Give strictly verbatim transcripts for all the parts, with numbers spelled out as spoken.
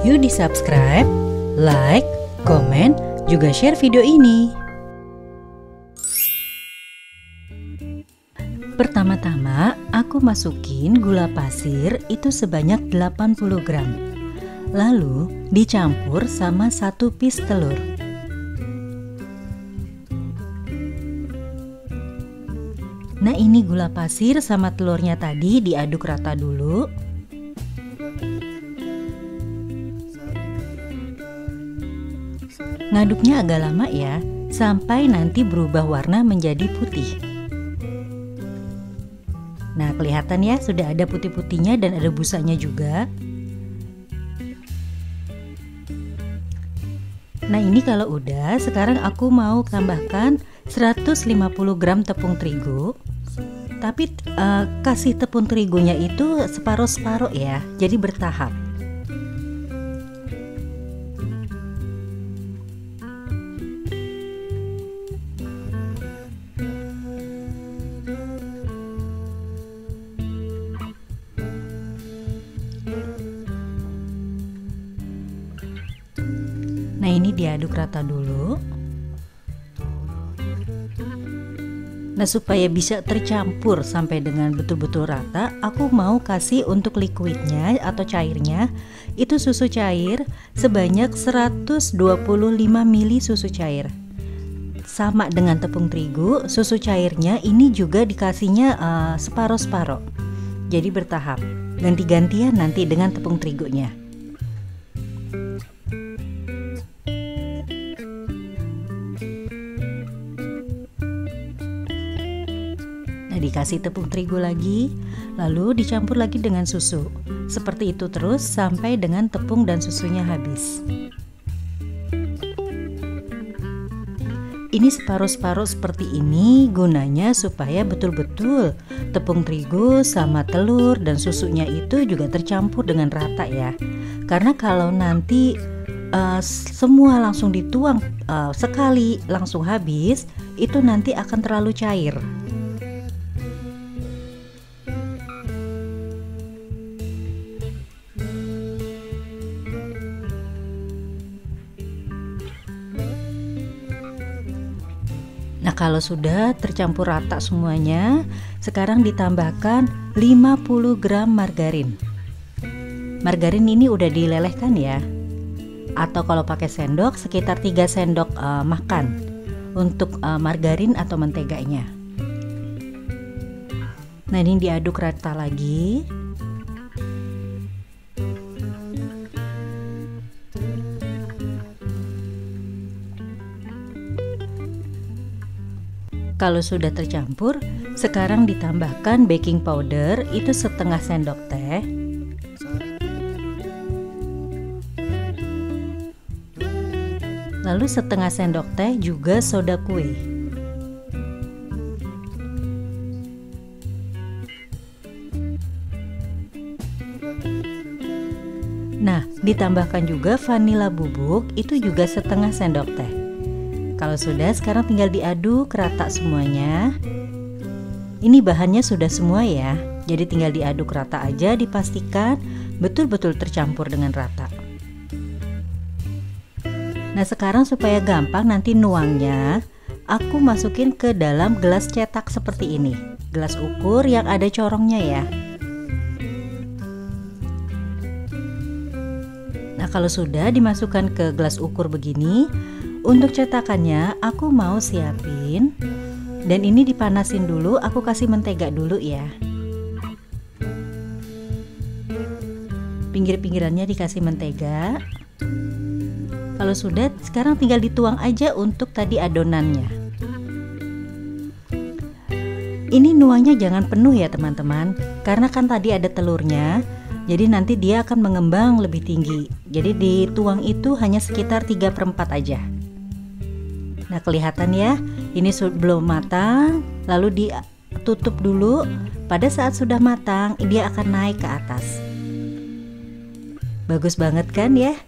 Yuk di subscribe, like, komen, juga share video ini. Pertama-tama aku masukin gula pasir itu sebanyak delapan puluh gram. Lalu dicampur sama satu piece telur. Nah, ini gula pasir sama telurnya tadi diaduk rata dulu. Ngaduknya agak lama ya, sampai nanti berubah warna menjadi putih. Nah, kelihatan ya sudah ada putih-putihnya dan ada busanya juga. Nah, ini kalau udah, sekarang aku mau tambahkan seratus lima puluh gram tepung terigu. Tapi uh, kasih tepung terigunya itu separuh-separuh ya, jadi bertahap. Nah, ini diaduk rata dulu. Nah, supaya bisa tercampur sampai dengan betul-betul rata, aku mau kasih untuk liquidnya atau cairnya itu susu cair sebanyak seratus dua puluh lima mililiter susu cair. Sama dengan tepung terigu, susu cairnya ini juga dikasihnya uh, separuh-separuh. Jadi bertahap, ganti-gantian nanti dengan tepung terigunya. Nah, dikasih tepung terigu lagi, lalu dicampur lagi dengan susu. Seperti itu terus sampai dengan tepung dan susunya habis. Ini separuh-separuh seperti ini gunanya supaya betul-betul tepung terigu sama telur dan susunya itu juga tercampur dengan rata ya. Karena kalau nanti uh, semua langsung dituang uh, sekali langsung habis, itu nanti akan terlalu cair. Nah, kalau sudah tercampur rata semuanya, sekarang ditambahkan lima puluh gram margarin. Margarin ini udah dilelehkan ya. Atau kalau pakai sendok sekitar tiga sendok uh, makan untuk uh, margarin atau menteganya. Nah, ini diaduk rata lagi. Kalau sudah tercampur, sekarang ditambahkan baking powder itu setengah sendok teh. Lalu setengah sendok teh juga soda kue. Nah, ditambahkan juga vanila bubuk itu juga setengah sendok teh. Kalau sudah, sekarang tinggal diaduk rata semuanya. Ini bahannya sudah semua ya, jadi tinggal diaduk rata aja, dipastikan betul-betul tercampur dengan rata. Nah, sekarang supaya gampang nanti nuangnya, aku masukin ke dalam gelas cetak seperti ini, gelas ukur yang ada corongnya ya. Nah, kalau sudah dimasukkan ke gelas ukur begini, untuk cetakannya aku mau siapin, dan ini dipanasin dulu, aku kasih mentega dulu ya. Pinggir-pinggirannya dikasih mentega. Kalau sudah, sekarang tinggal dituang aja untuk tadi adonannya. Ini nuangnya jangan penuh ya teman-teman, karena kan tadi ada telurnya, jadi nanti dia akan mengembang lebih tinggi. Jadi dituang itu hanya sekitar tiga per empat aja. Nah, kelihatan ya, ini belum matang, lalu ditutup dulu. Pada saat sudah matang, dia akan naik ke atas. Bagus banget kan ya?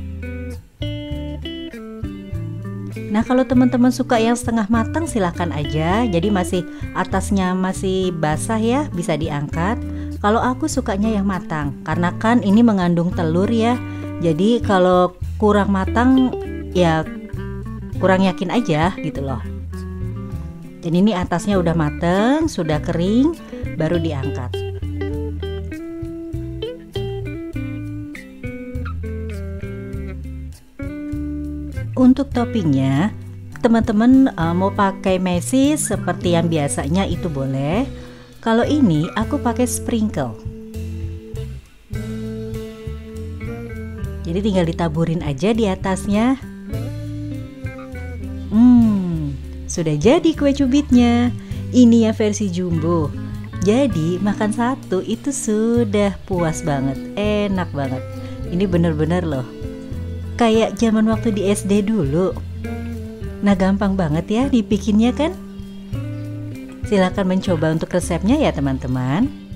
Nah, kalau teman-teman suka yang setengah matang silahkan aja, jadi masih atasnya masih basah ya, bisa diangkat. Kalau aku sukanya yang matang, karena kan ini mengandung telur ya, Jadi kalau kurang matang ya kurang yakin aja gitu loh. Dan ini atasnya udah mateng, sudah kering, baru diangkat. Untuk toppingnya, teman-teman uh, mau pakai mesis seperti yang biasanya itu boleh. Kalau ini aku pakai sprinkle. Jadi tinggal ditaburin aja di atasnya. Hmm, sudah jadi kue cubitnya. Ini ya versi jumbo. Jadi makan satu itu sudah puas banget, enak banget. Ini bener-bener loh, kayak zaman waktu di S D dulu. Nah gampang banget ya dibikinnya kan? Silakan mencoba untuk resepnya ya teman-teman.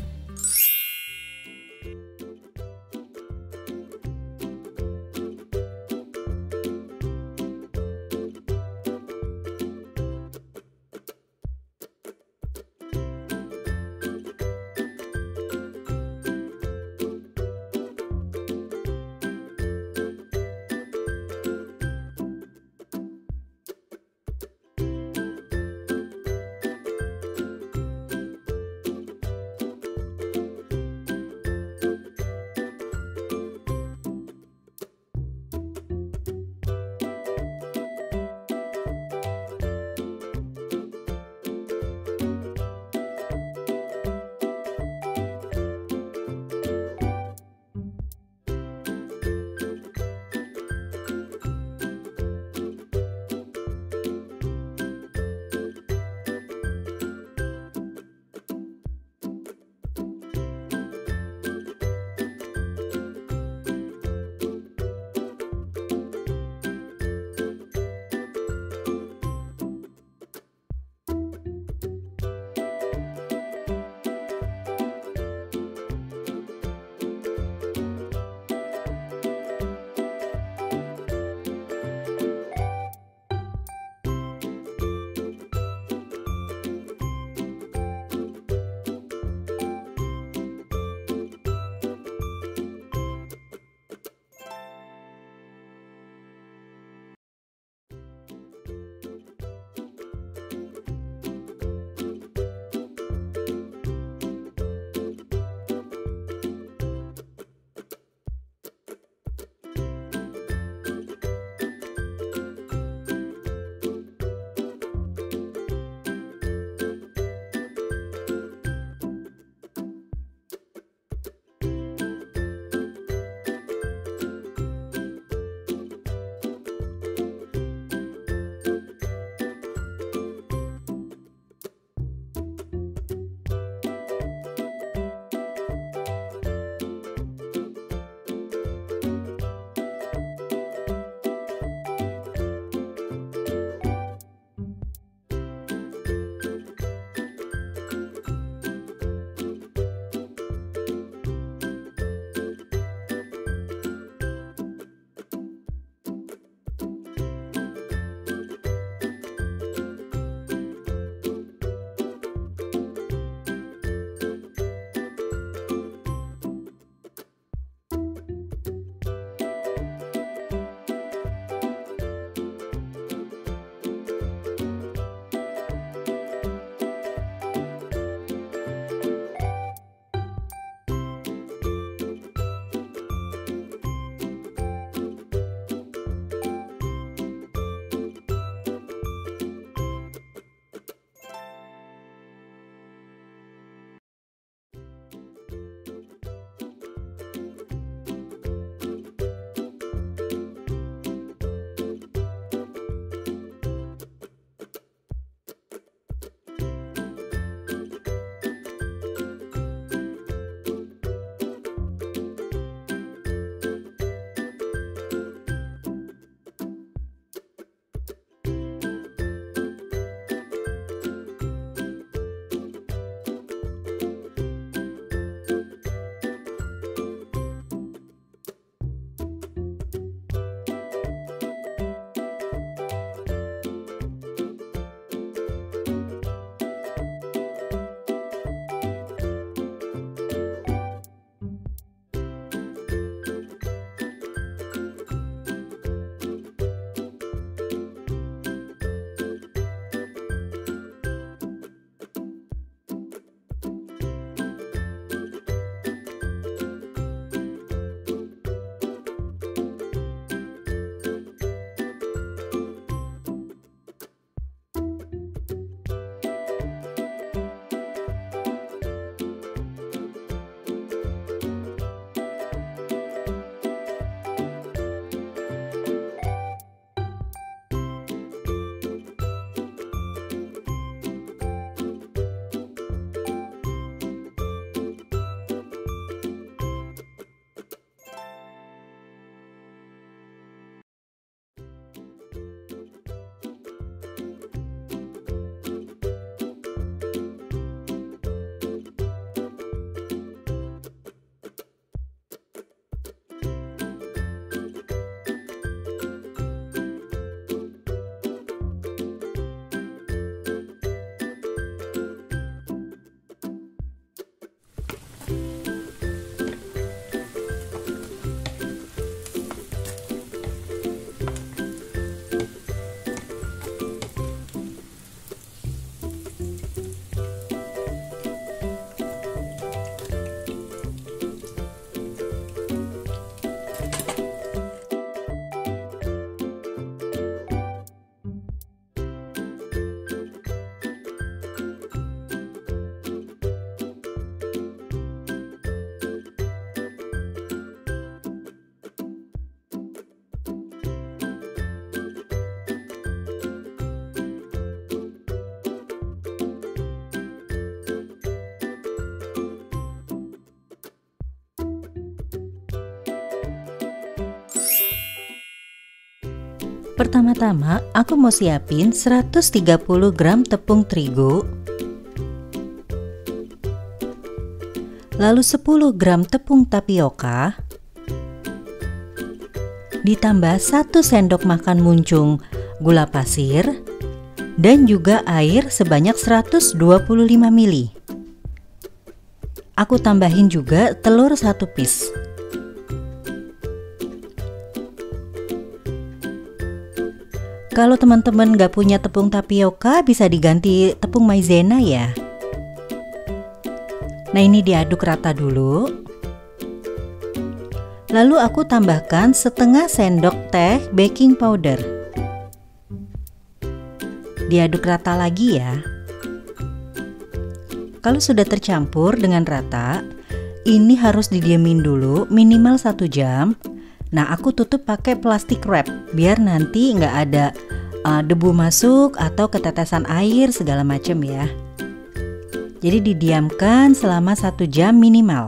Pertama-tama aku mau siapin seratus tiga puluh gram tepung terigu, lalu sepuluh gram tepung tapioka, ditambah satu sendok makan muncung gula pasir, dan juga air sebanyak seratus dua puluh lima mililiter. Aku tambahin juga telur satu piece. Kalau teman-teman gak punya tepung tapioka, bisa diganti tepung maizena ya. Nah, ini diaduk rata dulu. Lalu aku tambahkan setengah sendok teh baking powder. Diaduk rata lagi ya. Kalau sudah tercampur dengan rata, ini harus didiemin dulu minimal satu jam. Nah, aku tutup pakai plastik wrap biar nanti nggak ada uh, debu masuk atau ketetesan air segala macam ya. Jadi didiamkan selama satu jam minimal.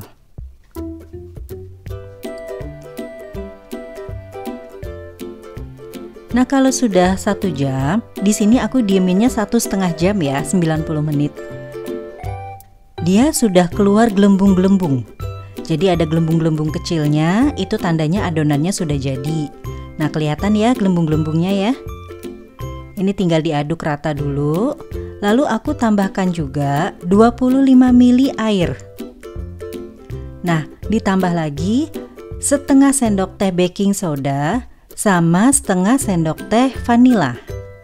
Nah, kalau sudah satu jam, di sini aku dieminnya satu setengah jam ya, sembilan puluh menit. Dia sudah keluar gelembung-gelembung. Jadi ada gelembung-gelembung kecilnya, itu tandanya adonannya sudah jadi. Nah, kelihatan ya gelembung-gelembungnya ya. Ini tinggal diaduk rata dulu. Lalu aku tambahkan juga dua puluh lima mililiter air. Nah, ditambah lagi setengah sendok teh baking soda sama setengah sendok teh vanila.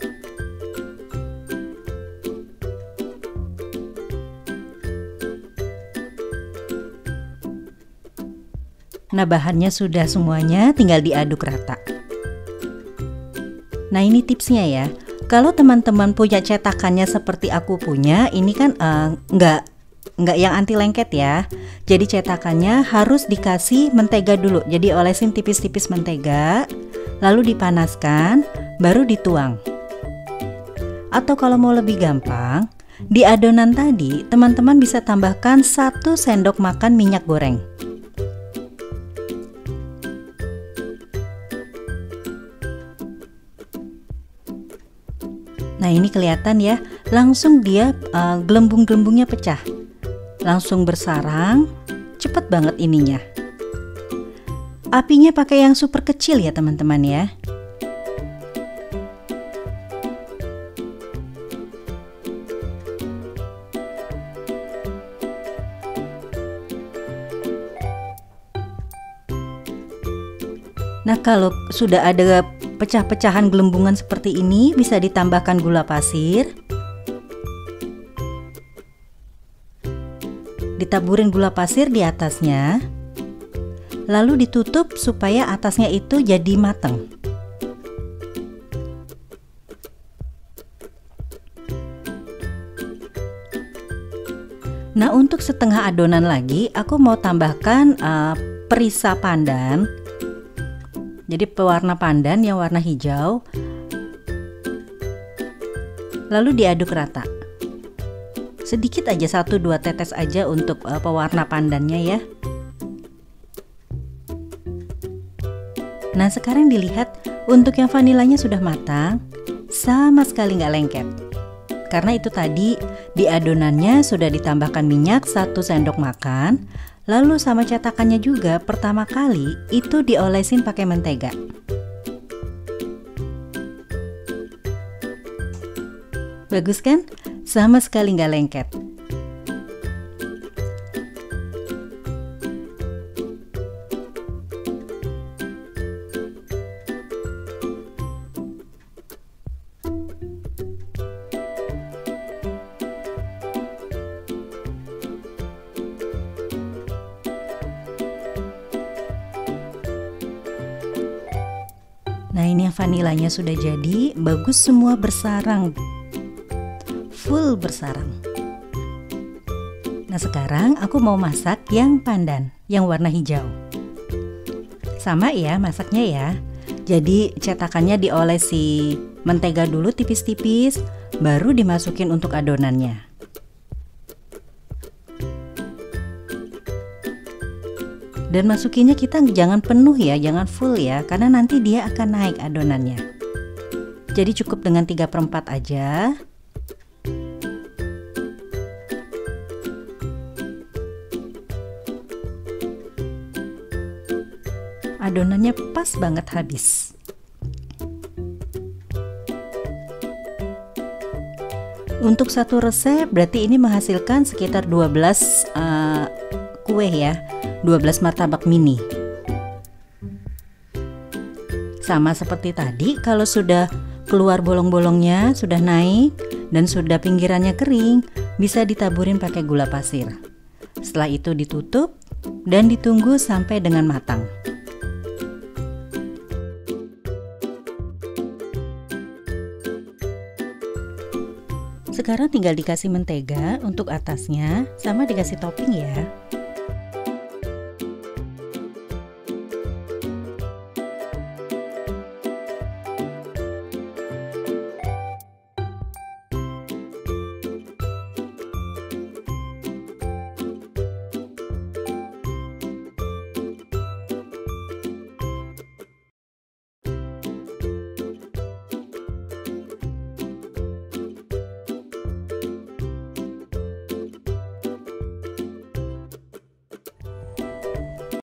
Nah, bahannya sudah semuanya, tinggal diaduk rata. Nah, ini tipsnya ya. Kalau teman-teman punya cetakannya seperti aku punya, ini kan uh, nggak nggak yang anti lengket ya. Jadi cetakannya harus dikasih mentega dulu. Jadi olesin tipis-tipis mentega, lalu dipanaskan, baru dituang. Atau kalau mau lebih gampang, di adonan tadi teman-teman bisa tambahkan satu sendok makan minyak goreng. Nah, ini kelihatan ya, langsung dia uh, gelembung-gelembungnya pecah, langsung bersarang, cepet banget ininya. Apinya pakai yang super kecil ya teman-teman ya. Nah, kalau sudah ada pecah-pecahan gelembungan seperti ini, bisa ditambahkan gula pasir. Ditaburin gula pasir di atasnya. Lalu ditutup supaya atasnya itu jadi matang. Nah, untuk setengah adonan lagi, aku mau tambahkan uh, perisa pandan. Jadi pewarna pandan yang warna hijau. Lalu diaduk rata. Sedikit aja, satu dua tetes aja untuk uh, pewarna pandannya ya. Nah, sekarang dilihat untuk yang vanilanya sudah matang, sama sekali nggak lengket. Karena itu tadi di adonannya sudah ditambahkan minyak satu sendok makan. Lalu sama cetakannya juga pertama kali itu diolesin pakai mentega. Bagus kan? Sama sekali nggak lengket. Nah, ini yang vanilanya sudah jadi, bagus semua bersarang, full bersarang. Nah, sekarang aku mau masak yang pandan, yang warna hijau. Sama ya masaknya ya. Jadi cetakannya diolesi mentega dulu tipis-tipis, baru dimasukin untuk adonannya. Dan masukinnya kita jangan penuh ya, jangan full ya, karena nanti dia akan naik adonannya. Jadi cukup dengan tiga per empat aja. Adonannya pas banget habis. Untuk satu resep berarti ini menghasilkan sekitar dua belas uh, kue ya, dua belas martabak mini. Sama seperti tadi, kalau sudah keluar bolong-bolongnya, sudah naik dan sudah pinggirannya kering, bisa ditaburin pakai gula pasir. Setelah itu ditutup dan ditunggu sampai dengan matang. Sekarang tinggal dikasih mentega untuk atasnya, sama dikasih topping ya.